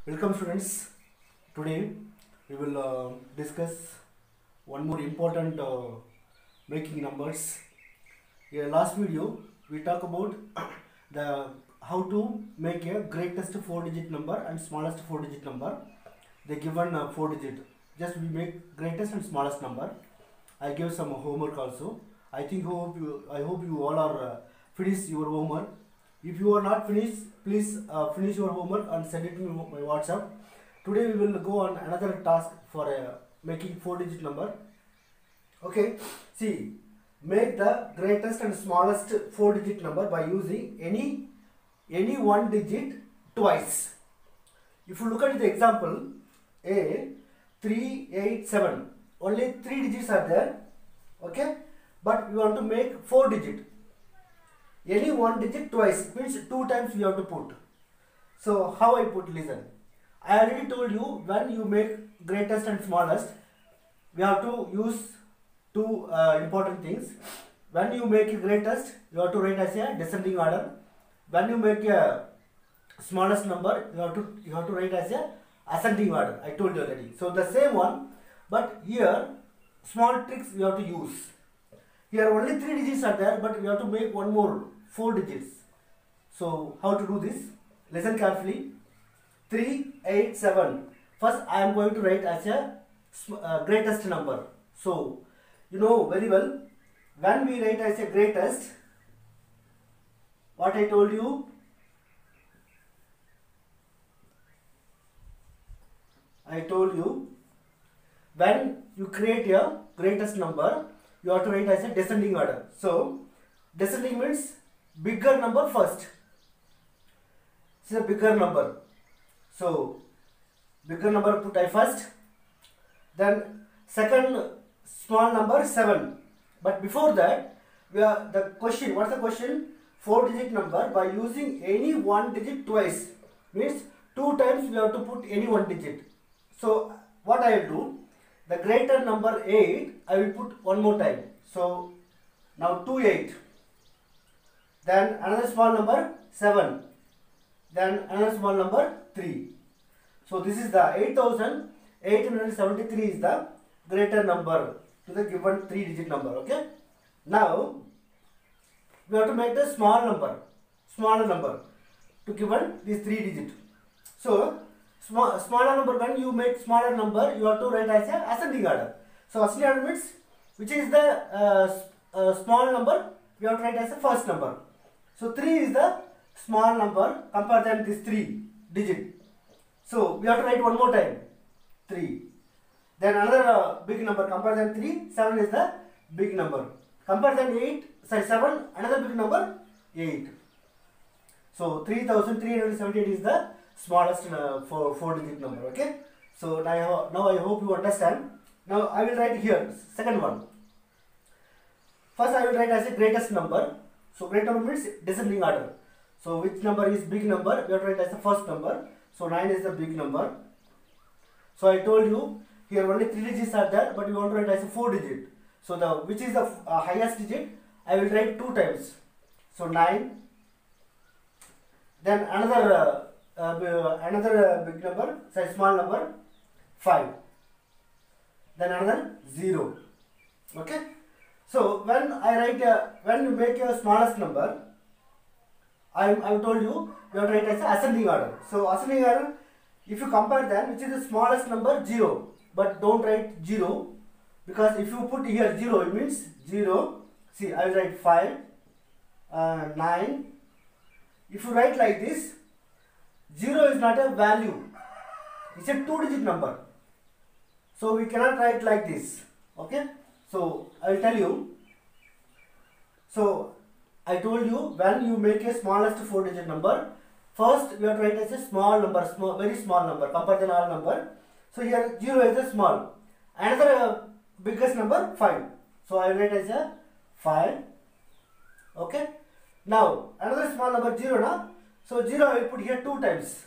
Welcome students. Today we will discuss one more important making numbers. In last video we talk about the how to make a greatest 4-digit number and smallest 4-digit number. They given 4-digit. Just we make greatest and smallest number. I gave some homework also. I hope you all are finish your homework. If you are not finished, please finish your homework and send it to me by WhatsApp. Today we will go on another task for making 4-digit number. Okay, see, make the greatest and smallest 4-digit number by using any one digit twice. If you look at the example, A387, only 3 digits are there. Okay, but we want to make 4 digit. Any one digit twice means 2 times we have to put. So how I put, listen. I already told you when you make greatest and smallest, we have to use two important things. When you make a greatest, you have to write as a descending order. When you make a smallest number, you have to write as a ascending order. I told you already. So the same one, but here small tricks we have to use. Here only 3 digits are there, but we have to make one more 4 digits. So how to do this? Listen carefully. 387. First I am going to write as a greatest number. So you know very well, when we write as a greatest, what I told you, when you create a greatest number, you have to write as a descending order. So descending means bigger number first. It's a bigger number. So bigger number put I first. Then second small number 7. But before that, the question. What's the question? 4-digit number by using any one digit twice. Means 2 times we have to put any one digit. So what I will do? The greater number 8, I will put one more time. So now 28. Then another small number 7. Then another small number 3. So this is the 8873 is the greater number to the given 3-digit number. Okay. Now we have to make the smaller number to given this 3-digit. So smaller number, when you make smaller number, you have to write as a ascending order. So ascending order means which is the small number, we have to write as a first number. So 3 is the small number compared than this 3 digit. So we have to write one more time 3. Then another big number compared than 3, 7 is the big number. Compared than 7, another big number 8. So 3378 is the smallest 4-digit number. Okay. So now I hope you understand. Now I will write here second one. First I will write as a greatest number. So great number means descending order. So which number is big number? We have to write as the first number. So 9 is the big number. So I told you here only 3 digits are there, but you want to write as a 4-digit. So which is the highest digit? I will write 2 times. So 9. Then another big number, say small number 5. Then another 0. Okay. So when I write when you make your smallest number, I told you have to write as ascending order. So ascending order, if you compare them, which is the smallest number 0, but don't write 0, because if you put here 0, it means 0. See, I will write 5, 9. If you write like this, 0 is not a value. It's a 2-digit number. So we cannot write like this. Okay. So I will tell you. So I told you when you make a smallest 4-digit number, first we have to write as a small number, very small number compared to all number. So here 0 is a small. Another biggest number 5. So I will write as a 5. Okay. Now another small number 0 now. So 0 I will put here 2 times.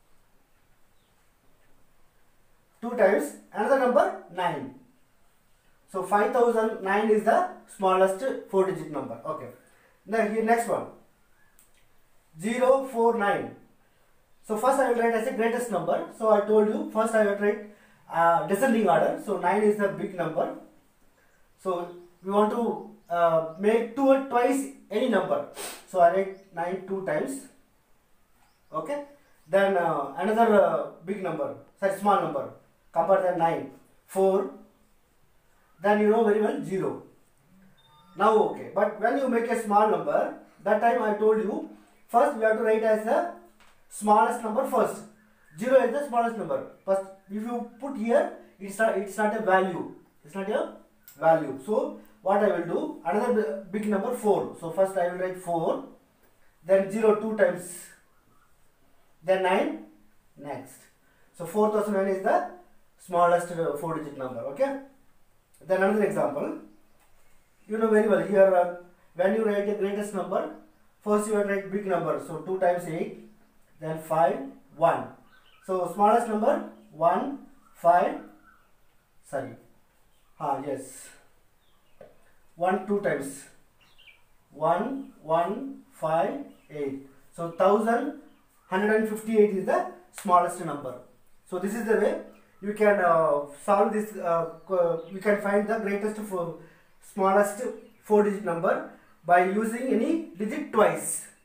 2 times. Another number 9. So 5009 is the smallest 4-digit number. Okay. Now here next one 049. So first I will write as a greatest number. So I told you first I will write descending order. So 9 is the big number. So we want to make twice any number. So I write 9 2 times. Okay. Then another big number, sorry, small number. Compare that 9 4. Then you know very well 0. Now okay. But when you make a small number, that time I told you first we have to write as the smallest number first. 0 is the smallest number. First, if you put here, it's not a value. It's not a value. So what I will do, another big number 4. So first I will write 4, then 0 2 times, then 9 next. So 4009 is the smallest 4-digit number. Okay. Then another example. You know very well here when you write the greatest number, first you will write big number. So 2 times 8, then 5 1. So smallest number 1 5. Sorry. Yes. 1 2 times 1 1 5 8. So 1158 is the smallest number. So this is the way you can solve this. You can find the smallest 4-digit number by using any digit twice.